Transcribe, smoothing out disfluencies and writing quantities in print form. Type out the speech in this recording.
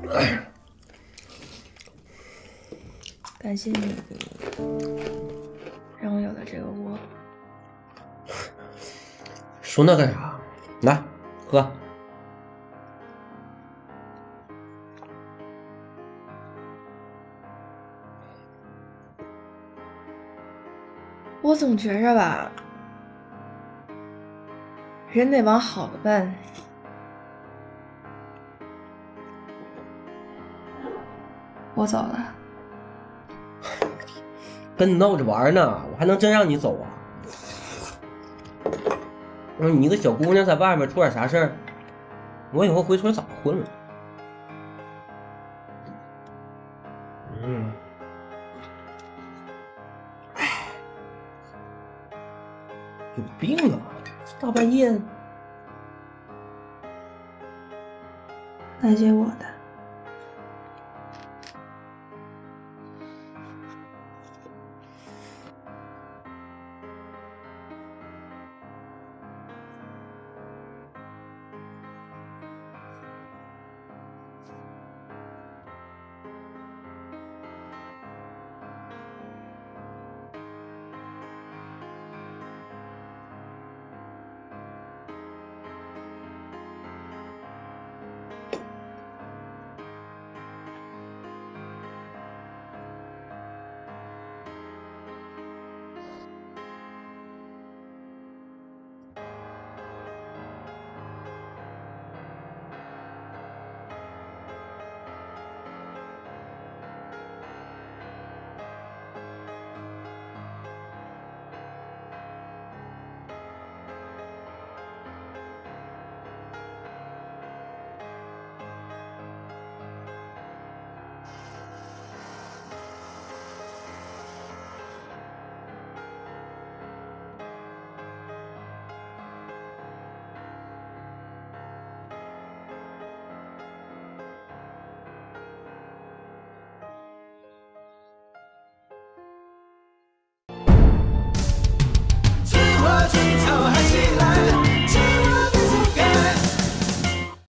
感谢你，让我有了这个窝。 说那干啥？来，喝。 我总觉着吧，人得往好了办。我走了。 跟你闹着玩呢，我还能真让你走啊？你一个小姑娘在外面出点啥事儿，我以后回村咋混了？有病啊！大半夜来接我的。